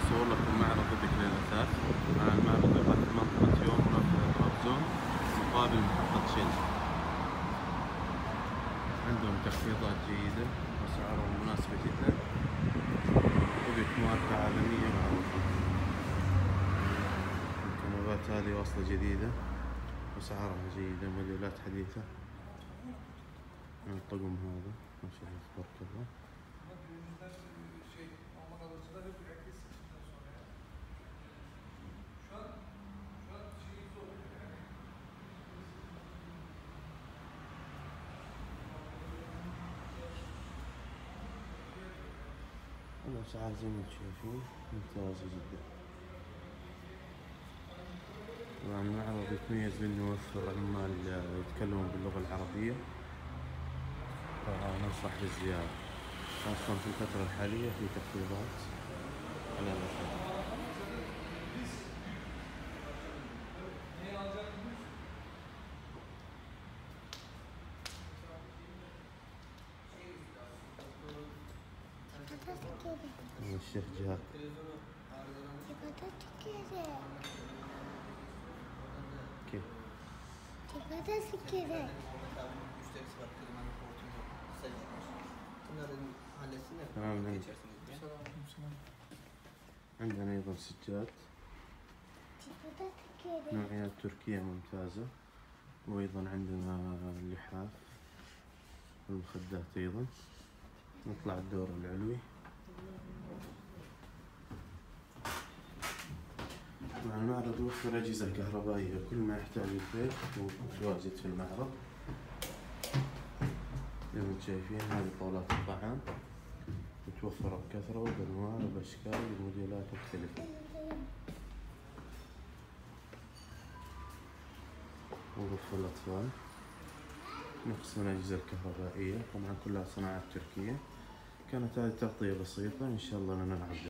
أصور لكم معرض بذكر الأثاث. المعرض يقع في منطقة يوم مرافقة طرابزون مقابل محطة شيل. عندهم تخفيضات جيدة وأسعارهم مناسبة جدا، وبك ماركة عالمية معروفة. الكنبات هذه واصلة جديدة وأسعارها جيدة، موديلات حديثة من الطقم هذا ما شاء الله تبارك الله. الأسعار زي ما تشوفون ممتازة جدا. طبعا المعرض يتميز بأنه يوفر عمال يتكلمون باللغة العربية، فننصح بالزيارة، خاصة في الفترة الحالية في تخفيضات على الأثاث. الشيخ جهاد كيف؟ عندنا أيضا سجاد نوعيات تركية ممتازة، وأيضا عندنا اللحاف والمخدات أيضا. نطلع الدور العلوي. مع المعرض يوفر أجهزة كهربائية، كل ما يحتاج البيت متواجد في المعرض. زي ما شايفين هذه طاولات الطعام متوفرة بكثرة وبأنواع وبأشكال وموديلات مختلفة. وغرفة الأطفال، نقسم الأجهزة الكهربائية، طبعا كلها صناعات تركية. كانت هذه تغطية بسيطة، إن شاء الله لنا العودة.